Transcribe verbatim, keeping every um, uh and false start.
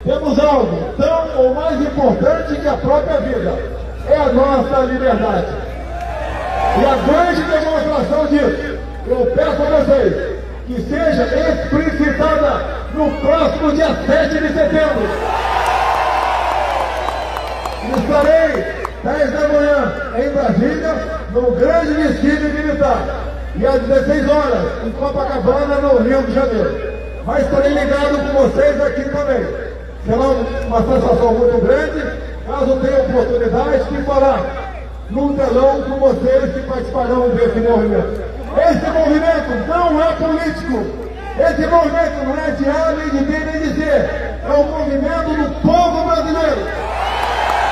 temos algo tão ou mais importante que a própria vida. É a nossa liberdade. E a grande demonstração disso, eu peço a vocês que seja explicitada no próximo dia sete de setembro. Estarei dez da manhã em Brasília, no grande desfile militar, e às dezesseis horas em Copacabana, no Rio de Janeiro. Mas estarei ligado com vocês aqui também. Será uma sensação muito grande, caso tenha oportunidade de falar num telão com vocês que participarão desse movimento. Esse movimento não é político. Esse movimento não é de A, nem de B, nem de C. É o movimento do povo brasileiro.